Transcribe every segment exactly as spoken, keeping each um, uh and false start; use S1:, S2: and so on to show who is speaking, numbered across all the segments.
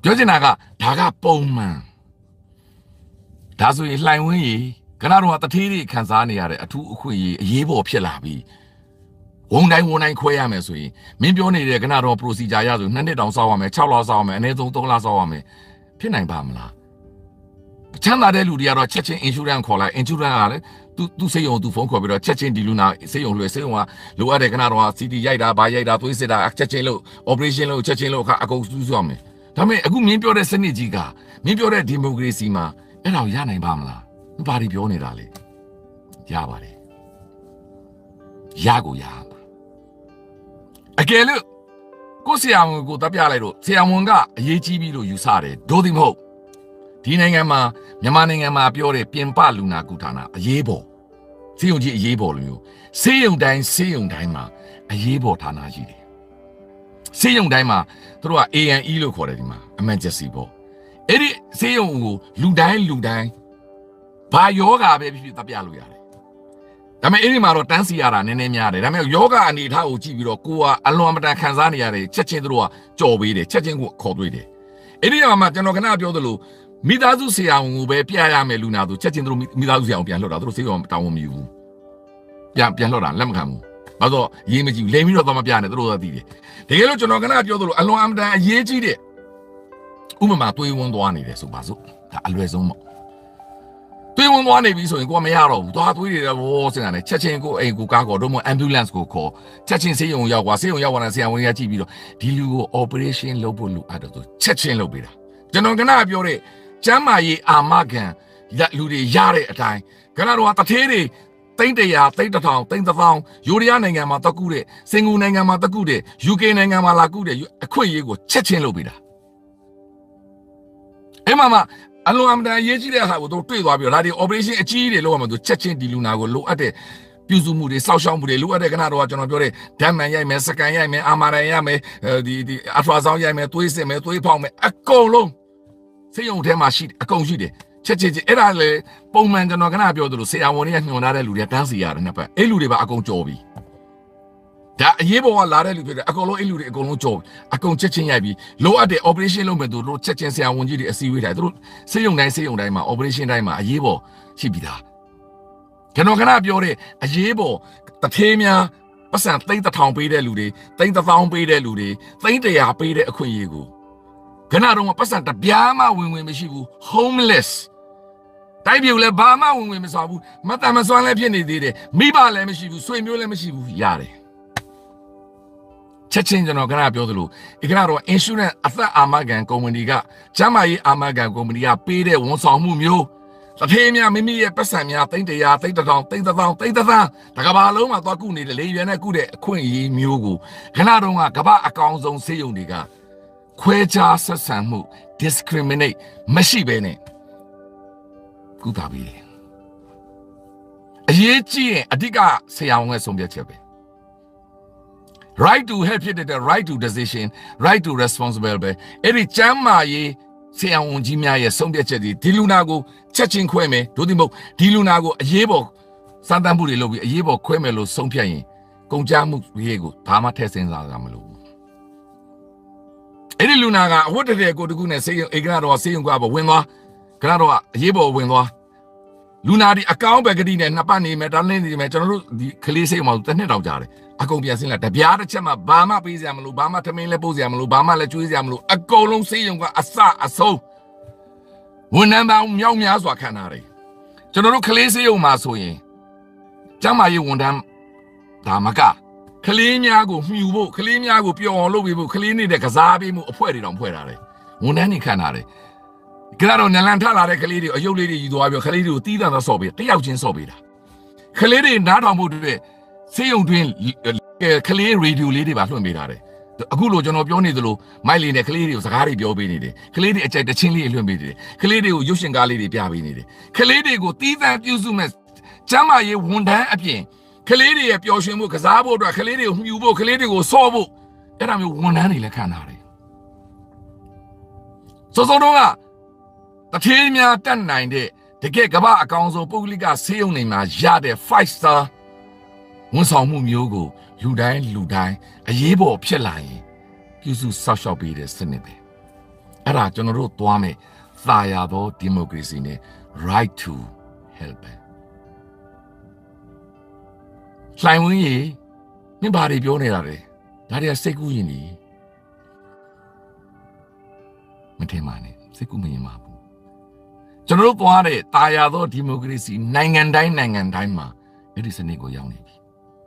S1: ပြောချင်တာကဒါကပုံမှန်ဒါဆိုရင်လှိုင်ဝင်းကြီးခဏတော့တထေးတွေခံစားနေရတဲ့အထူးအခွင့်အရေးအရေးပေါ်ဖြစ်လာပြီဝန်တိုင်းဝန်တိုင်းခွဲရမယ်ဆိုရင်မင်းပြောနေတဲ့ခဏတော့ procedure ရဆိုနှစ်နှစ်တောင်စောက်ရမယ်၆လစောက်ရမယ်အနည်းဆုံးသုံးလစောက်ရမယ်ဖြစ်နိုင်ပါမလားချမ်းသာတဲ့လူတွေကတော့ချက်ချင်း insurance ခေါ်လိုက် insurance ကလည်းသူသူစိတ်ယုံသူဖုန်းခေါ်ပြီးတော့ချက်ချင်းဒီလူနာစိတ်ယုံလွယ်စိတ်ယုံကလိုအပ်တဲ့ခဏတော့ စီ တီ ရိုက်တာဘာရိုက်တာသွေးစစ်တာချက်ချင်းလို့ operation လို့ချက်ချင်းလို့အခါအကုန်စူးစမ်းမယ်ဒါပေမဲ့အခုမင်းပြောတဲ့စနစ်ကြီးကမင်းပြောတဲ့ democracy မှာအဲ့ဒါရနိုင်ပါမလားဘာတွေပြောနေတာလဲရပါတယ်ရကိုရအကယ်လို့ကိုဆရာဝန်ကိုတပ်ပြလိုက်တော့ဆရာဝန်ကအရေးကြီးပြီလို့ယူဆတယ်ဒို့ဒီမဟုတ်ဒီနိုင်ငံမှာမြန်မာနိုင်ငံမှာပြောတဲ့ပြင်ပလူနာကုဌာနအရေးပေါ်ဆေးရုံကြီးအရေးပေါ်လို့မျိုးဆေးရုံတိုင်းဆေးရုံတိုင်းမှာအရေးပေါ်ဌာနရှိတယ်ဆေးရုံတိုင်းမှာသူတို့က A and E လို့ခေါ်တယ်ဒီမှာ emergency ပေါ့အဲ့ဒီဆေးရုံကိုလူတိုင်းလူတိုင်းဘာယောဂါပဲဖြစ်ဖြစ်တပ်ပြလို့ရတယ်ဒါပေမဲ့အဲ့ဒီမှာတော့တန်းစီရတာနည်းနည်းများတယ်ဒါပေမဲ့ယောဂအနေထားကိုကြည့်ပြီးတော့ကိုကအလွန်မတန်ခံစားနေရတယ်ချက်ချင်းတို့ကကြော်ပေးတယ်ချက်ချင်းကိုခေါ်တွေ့တယ်အဲ့ဒီမှာကျွန်တော်ခဏပြောသလိုမိသားစုဆရာဝန်ကိုပဲပြရမယ်လူနာဆိုချက်ချင်းတို့မိသားစုဆရာဝန်ပြန်လှုပ်တာတို့ဆေးရုံတောင်းဝန်မယူဘူးပြန်ပြန်လှုပ်တာလက်မခံဘူးဘာလို့ရေးမကြည့်လိမ်ပြီးတော့တော့မပြနဲ့တို့တော့သိတယ်တကယ်လို့ကျွန်တော်ခဏပြောသလိုအလွန်အမတန်အရေးကြီးတဲ့ဥပမာတွေးဝန်းသွားနေတယ်ဆိုပါစို့ဒါအလွယ်ဆုံးပေါ့တွေးဝန်းသွားနေပြီဆိုရင်ကိုကမရတော့ဘူးသွားတွေးနေတယ်ဘောစင်ရတယ်ချက်ချင်းကိုအိမ်ကိုကားကောတို့မ ambulance ကိုခေါ်ချက်ချင်းဆေးရုံရောက်သွားဆေးရုံရောက်သွားတဲ့ဆရာဝန်ကြီးကကြည့်ပြီးတော့ဒီလူကို operation လုပ်ဖို့လိုအပ်တယ်ဆိုချက်ချင်းလုပ်ပေးတာကျွန်တော်ကနပြောတဲ့ကျမ်းမာရေးအာမခံလူတွေရတဲ့အတိုင်းကနတော့တထေးတွေတိမ့်တရာတိမ့်တထောင်တိမ့်တထောင်ယူရီးယားနိုင်ငံမှာတကူတဲ့စင်ကာပူနိုင်ငံမှာတကူတဲ့ ယူ ကေ နိုင်ငံမှာလာကူတဲ့အခွင့်အရေးကိုချက်ချင်းလုပ်ပေးတာအဲ့မှာမှအလွန်အမတန်ရေးကြီးတဲ့ဟာကိုတို့တွေ့သွားပြီးတော့ဒါဒီ operation အကြီးတွေလုပ်ရမှာသူချက်ချင်းဒီလူနာကိုလိုအပ်တဲ့ပြုစုမှုတွေစောက်ရှောက်မှုတွေလိုအပ်တဲ့ခဏတော့ကျွန်တော်ပြောတဲ့ဓာတ်မှန်ရိုက်မယ်စကန်ရိုက်မယ်အာမာရန်ရိုက်မယ်ဒီဒီအထရာဆောင်းရိုက်မယ်သွေးစစ်မယ်သွေးဖောက်မယ်အကုန်လုံးစိတ်ယုံထဲမှာရှိအကုန်ရှိတယ်ချက်ချင်းအဲ့ဒါလေပုံမှန်ကျွန်တော်ခဏပြောသလိုဆရာဝန်တွေကညွှန်ထားတဲ့လူတွေကတန်းစီရတယ်နှစ်ပတ်အဲ့လူတွေပါအကုန်ကြော်ပြီဒါအရေးပေါ်ကလာတဲ့လူတွေအကုန်လုံးအဲ့လူတွေအကုန်လုံးကြော်အကုန်ချက်ချင်းရိုက်ပြီးလိုအပ်တဲ့ operation လုပ်မယ်သူတို့ချက်ချင်းဆရာဝန်ကြီးတွေအစည်းအဝေးထိုင်သူတို့ဆေးရုံတိုင်းဆေးရုံတိုင်းမှာ operation တိုင်းမှာအရေးပေါ်ရှိပြီးသားကျွန်တော်ခဏပြောတဲ့အရေးပေါ်တထေးများပတ်စံသိန်းတစ်ထောင်ပေးတဲ့လူတွေသိန်းတစ်သောင်းပေးတဲ့လူတွေသိန်းတစ်ရာပေးတဲ့အခွင့်အရေးကိုခဏတော့ပတ်စံတပြားမှဝင်ဝင်မရှိဘူး homeless တိုင်းပြည်လည်းဘာမှဝင်ဝင်မစားဘူးမတမစွမ်းလည်းဖြစ်နေသေးတယ်မိဘလည်းမရှိဘူးဆွေမျိုးလည်းမရှိဘူးရတယ်ချက်ချင်းကျွန်တော်ခဏပြောသလိုဒီခဏတော့ insurance အသက်အာမခံကုမ္ပဏီကကျန်းမာရေးအာမခံကုမ္ပဏီကပေးတဲ့ဝန်ဆောင်မှုမျိုးတထေးများမိမိရဲ့ပတ်စံများသိန်းတရာသိန်းတစ်ထောင်သိန်းတစ်သောင်းသိန်းတစ်သန်းတကဘာလုံးမှာသွားကုနေတဲ့လေရွယ်နဲ့ကုတဲ့အခွင့်အရေးမျိုးကိုခဏတော့ကကဘာအကောင်ဆုံးဆေးရုံတွေကခွဲခြားဆက်ဆံမှု discriminate မရှိဘဲနဲ့ကုသပေးတယ်အရေးကြီးရင်အဓိကဆရာဝန်ရဲ့ဆုံးဖြတ်ချက်ပဲ right to help ဖြစ်တဲ့ right to decision right to responsible ပဲအဲ့ဒီကျမ်းမာရေးဆရာဝန်ကြီးများရဲ့ဆုံးဖြတ်ချက်ဒီဒီလူနာကိုချက်ချင်းခွဲမယ်ဒို့ဒီမဟုတ်ဒီလူနာကိုအရေးပေါ်စမ်းသပ်မှုတွေလုပ်ပြီးအရေးပေါ်ခွဲမယ်လို့ဆုံးဖြတ်ရင်ကုန်ကြမှုရေးကိုဘာမှထည့်စဉ်းစားကြမလို့အဲ့ဒီလူနာကအဝတ်တည်းကိုတကူနဲ့ဆေးရုံအေကနာတော့ဆေးရုံကပါဝင်သွားကနာတော့အရေးပေါ်ဝင်သွားလူနာဒီအကောင့်ပဲကတိနဲ့နှစ်ပတ်နေမယ်တန်းလင်းနေမယ်ကျွန်တော်တို့ဒီကလေးဆေးမှာတစ်နှစ်တောင်ကြာတယ်အကုန်ပြန်ဆင်းလာတပြားတစ်ချက်မှဘာမှပေးစရာမလိုဘာမှထမင်းလည်းပို့စရာမလိုဘာမှလည်းကျွေးစရာမလိုအကုန်လုံးဆေးရုံကအစအဆုံးဝန်ထမ်းပေါင်းမြောက်များစွာခံရတယ်ကျွန်တော်တို့ကလေးဆေးရုံမှာဆိုရင်ကျမ်းမာရေးဝန်ထမ်းဒါမကကလေးများကိုမြှူဖို့ကလေးများကိုပျော်အောင်လုပ်ပေးဖို့ကလေးနေတဲ့ကစားပေးမှုအဖွဲ့တွေတောင်ဖွဲ့ထားတယ်ဝန်ထမ်းတွေခံထားတယ်ကတော့နလန်ထလာတဲ့ကလေးတွေအယုတ်လေးတွေယူသွားပြီးကလေးတွေကိုတီးတန့်သောဆော့ပေးတယောက်ချင်းဆော့ပေးတာကလေးတွေနားထောင်ဖို့အတွက်ဆေးရုံတွင်ကလေးရေဒီယိုလေးတွေပါလွှင့်ပေးထားတယ်အခုလိုကျွန်တော်ပြောနေသလိုမိုက်လေးနဲ့ကလေးတွေကိုစကားတွေပြောပေးနေတယ်ကလေးတွေအကြိုက်တချင်းလေးလွှင့်ပေးနေတယ်ကလေးတွေကိုရုပ်ရှင်ကားလေးတွေပြပေးနေတယ်ကလေးတွေကိုတီးတန့်ပြုစုမဲ့ကျမ်းမာရေးဝန်ထမ်းအပြင်ကလေးတွေရဲ့ပျော်ရွှင်မှုကစားဖို့အတွက်ကလေးတွေကိုမြှူဖို့ကလေးတွေကိုဆော့ဖို့အဲ့ဒါမျိုးဝန်ထမ်းတွေလည်းခံထားတယ်စောစောတော့ကတထေးများတက်နိုင်တဲ့တကယ်ကမ္ဘာအကောင်ဆုံးပုဂ္ဂလိကဆေးရုံတွေမှာရတဲ့ five star ဝန်ဆောင်မှုမျိုးကိုလူတိုင်းလူတိုင်းအရေးပေါ်ဖြစ်လာရင်ပြုစုဆောက်ရှောက်ပေးတဲ့စနစ်ပဲအဲ့ဒါကျွန်တော်တို့သွားမယ်သာယာသောဒီမိုကရေစီနဲ့ right to help လှိုင်ဝင်းကြီးမင်းဘာတွေပြောနေတာလဲဒါတွေကစိတ်ကူးရင်နေမထင်ပါနဲ့စိတ်ကူးမရင်ပါဘူးကျွန်တော်တို့သွားတဲ့တာယာသောဒီမိုကရေစီနိုင်ငံတိုင်းနိုင်ငံတိုင်းမှာအဲ့ဒီစနစ်ကိုရောက်နေပြီ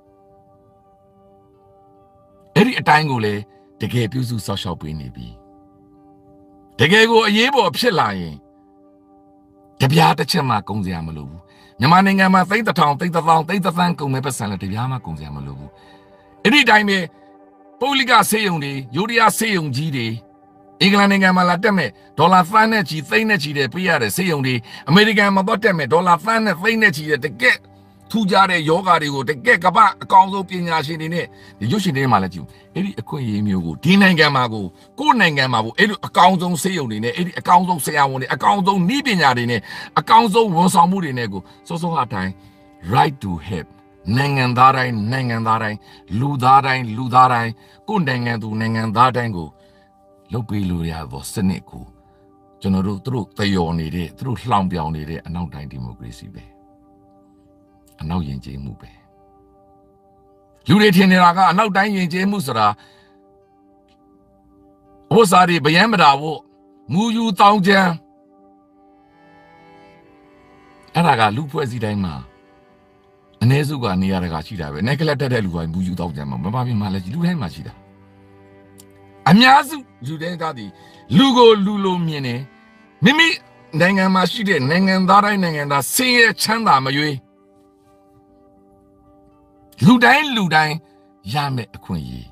S1: အဲ့ဒီအတိုင်းကိုလေတကယ်ပြုစုဆောက်ရှောက်ပေးနေပြီတကယ်ကိုအရေးပေါ်ဖြစ်လာရင်တပြားတစ်ချက်မှကုန်စရာမလိုဘူးမြန်မာနိုင်ငံမှာသိန်းတစ်ထောင်သိန်းတစ်သောင်းသိန်းတစ်သန်းကုန်မဲ့ပတ်စံလည်းတပြားမှကုန်စရာမလိုဘူးအဲ့ဒီတိုင်းပဲပုဂ္ဂလိကဆေးရုံတွေယူရီးယားဆေးရုံကြီးတွေအင်္ဂလန်နိုင်ငံမှာလာတက်မဲ့ဒေါ်လာသန်းနဲ့ချီသိန်းနဲ့ချီတဲ့ပေးရတဲ့ဆေးရုံတွေအမေရိကန်မှာတော့တက်မဲ့ဒေါ်လာသန်းနဲ့သိန်းနဲ့ချီတဲ့တကက်ထူကြတဲ့ယောဂတွေကိုတကက်ကပအကောင်ဆုံးပညာရှင်တွေနဲ့ရုပ်ရှင်တွေမှာလည်းကြည့်အဲ့ဒီအခွင့်အရေးမျိုးကိုဒီနိုင်ငံမှာကိုကိုယ့်နိုင်ငံမှာကိုအဲ့ဒီအကောင်ဆုံးဆေးရုံတွေနဲ့အဲ့ဒီအကောင်ဆုံးဆရာဝန်တွေအကောင်ဆုံးနည်းပညာတွေနဲ့အကောင်ဆုံးဝန်ဆောင်မှုတွေနဲ့ကိုစောစောအတိုင်း right to help နိုင်ငံသားတိုင်းနိုင်ငံသားတိုင်းလူသားတိုင်းလူသားတိုင်းကိုယ့်နိုင်ငံသူနိုင်ငံသားတိုင်းကိုလုပ်ပေးလို့ရသောစနစ်ကိုကျွန်တော်တို့သူတို့တယော်နေတဲ့သူတို့လှောင်ပြောင်နေတဲ့အနောက်တိုင်းဒီမိုကရေစီပဲအနောက်ယဉ်ကျေးမှုပဲလူတွေထင်နေတာကအနောက်တိုင်းယဉ်ကျေးမှုဆိုတာဟိုစားတွေဗျမ်းမတာဖို့မူယူတောင်းချမ်းအဲ့ဒါကလူဖွဲ့စည်းတိုင်းမှာအ ਨੇ စုကနေရတာကရှိတာပဲနေကလက်တက်တဲ့လူကမူယူတောင်းချမ်းမှာမပါပြင်မှာလည်းလူတိုင်းမှာရှိတာအများစုလူတိုင်းသားဒီလူကိုလူလိုမြင်နေမိမိနိုင်ငံမှာရှိတဲ့နိုင်ငံသားတိုင်းနိုင်ငံသားဆင်းရဲချမ်းသာမရွေးလူတိုင်းလူတိုင်းရမယ်အခွင့်အရေး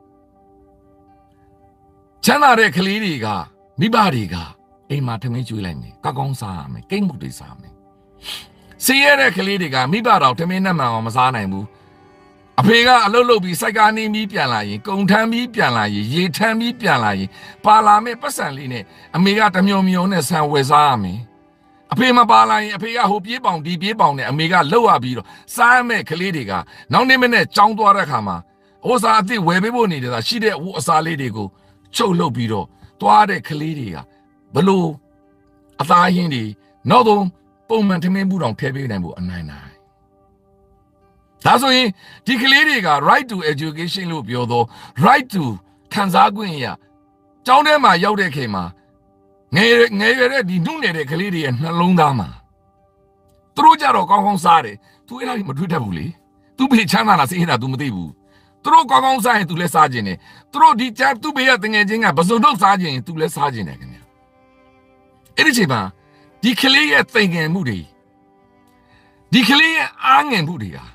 S1: ချမ်းသာတဲ့ကလေးတွေကမိဘတွေကအိမ်မှာထမင်းကျွေးလိုက်မယ်ကောက်ကောင်းစားရမယ်ကိတ်မှုတွေစားမယ်ဆင်းရဲတဲ့ကလေးတွေကမိဘတော်ထမင်းနဲ့မှန်အောင်မစားနိုင်ဘူးအဖေကအလုပ်လုပ်ပြီးစိုက်ကားနေပြီးပြန်လာရင်ကုံထမ်းပြီးပြန်လာရင်ရေထမ်းပြီးပြန်လာရင်ပါလာမဲ့ပတ်စံလေးနဲ့အမေကတမျောမျောနဲ့ဆန်ဝယ်စားရမယ်အဖေမပါလာရင်အဖေကဟိုပြေးပေါင်ဒီပြေးပေါင်နဲ့အမေကလှုပ်ရပြီးတော့စားမဲ့ကလေးတွေကနောက်နေ့မနေ့ကြောင်းသွားတဲ့ခါမှာဟိုစားအစ်စ်ဝယ်ပေးဖို့နေတယ်ဆိုတာရှိတဲ့ဟိုအစားလေးတွေကိုချုပ်လုပ်ပြီးတော့သွားတဲ့ကလေးတွေကဘလို့အသားရင်းတွေနောက်ဆုံးပုံမှန်ထမင်းဘူးတောင်ထဲပေးနိုင်ဖို့အနိုင်နိုင်ဒါဆိုရင်ဒီကလေးတွေက right to education လို့ပြောတော့ right to ခံစား권ရကျောင်းထဲမှာရောက်တဲ့ချိန်မှာငယ်ငယ်ရတဲ့ဒီနှုတ်နေတဲ့ကလေးတွေရဲ့နှလုံးသားမှာသူတို့ကြတော့ကောင်းကောင်းစားတယ်သူအဲ့ဒါကြီးမတွေ့တတ်ဘူးလေသူဘေးချမ်းသာလားစိတ်ဟတာ तू မသိဘူးသူတို့ကောင်းကောင်းစားရင် तू လည်းစားခြင်းတယ်သူတို့ဒီချမ်းသူ့ဘေးကတငယ်ချင်းကပစုံတော့စားခြင်းရင် तू လည်းစားခြင်းတယ်ခင်ဗျအဲ့ဒီချိန်မှာဒီကလေးရဲ့သင်ငယ်မှုတွေဒီကလေးရဲ့အားငယ်မှုတွေက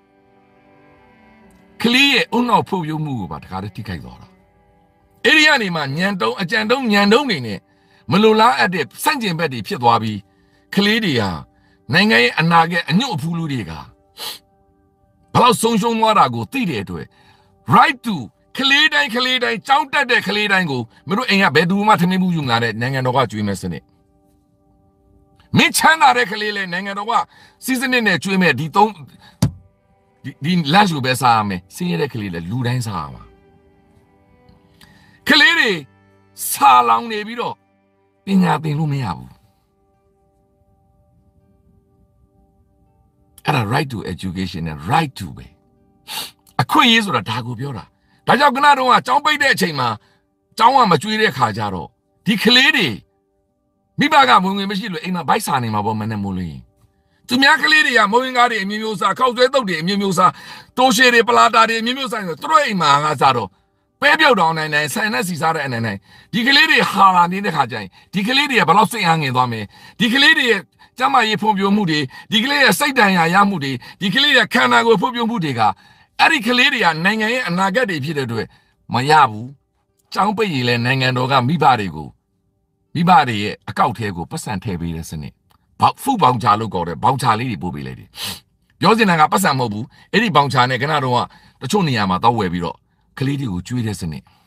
S1: ကလေးရဲ့အုံနောက်ဖုတ်ရုံမှုကိုပါတခါတည်းထိခိုက်သွားတာအဲ့ဒီကနေမှညံတုံးအကြံတုံးညံတုံးနေနဲ့မလိုလားအပ်တဲ့စန့်ကျင်ဘက်တွေဖြစ်သွားပြီးကလေးတွေဟာနိုင်ငံရဲ့အနာဂတ်အညွတ်အဖူးလူတွေကဘလောက်ဆုံးရှုံးသွားတာကိုသိတဲ့အတွက် right to ကလေးတိုင်းကလေးတိုင်းကြောင်းတက်တဲ့ကလေးတိုင်းကိုမတို့အိမ်ကဘယ်သူမှထမင်းဘူးယူလာတဲ့နိုင်ငံတော်ကကျွေးမဲ့စနစ်မင်းချမ်းသာတဲ့ကလေးလေနိုင်ငံတော်ကစီစနစ်နဲ့ကျွေးမဲ့ဒီသုံးဒီဒီလက်ယူပဲစားရမယ်စင်းရတဲ့ကလေးလေလူတိုင်းစားရမှာကလေးတွေစာလောင်နေပြီးတော့ပညာသင်လို့မရဘူးအဲ့ဒါ right to education နဲ့ right to ပဲအခွင့်အရေးဆိုတာဒါကိုပြောတာဒါကြောင့်ကနတော့ကကျောင်းပိတ်တဲ့အချိန်မှာကျောင်းကမကျွေးတဲ့ခါကြတော့ဒီကလေးတွေမိဘကမဝင်ဝင်မရှိလို့အိမ်မှာဗိုက်စာနေမှာပေါ့မနဲ့မို့လို့သူများကလေးတွေကမုံရင်ကားတွေအမျိုးမျိုးစားခောက်ဆွဲတုပ်တွေအမျိုးမျိုးစားတိုးရှည်တွေပလာတာတွေအမျိုးမျိုးစားဆိုသူတို့အိမ်မှာငါစားတော့ပဲပြောက်တောင်နိုင်နိုင်ဆန်နဲ့စီစားတဲ့အနိုင်နိုင်ဒီကလေးတွေဟာလာနေတဲ့ခါကျရင်ဒီကလေးတွေကဘယ်လောက်စိတ်အားငယ်သွားမယ်ဒီကလေးတွေရဲ့ကျမရေးဖွံ့ဖြိုးမှုတွေဒီကလေးရဲ့စိတ်တန်ရာရမှုတွေဒီကလေးရဲ့ခန္ဓာကိုယ်ဖွံ့ဖြိုးမှုတွေကအဲ့ဒီကလေးတွေကနိုင်ငံရဲ့အနာဂတ်တွေဖြစ်တဲ့အတွက်မရဘူးကျောင်းပိတ်ရင်လည်းနိုင်ငံတော်ကမိဘတွေကိုမိဘတွေရဲ့အကောက်ထဲကိုပတ်စံထည့်ပေးတဲ့စနစ်ဘောက်ဖူဘောင်ချာလို့ခေါ်တဲ့ဘောင်ချာလေးတွေပို့ပေးလိုက်တယ်ပြောစင်တာကပတ်စံမဟုတ်ဘူးအဲ့ဒီဘောင်ချာနဲ့ခဏတော့တချို့နေရာမှာတော့ဝယ်ပြီးတော့ကလေးတွေကိုကျွေးတဲ့စနစ်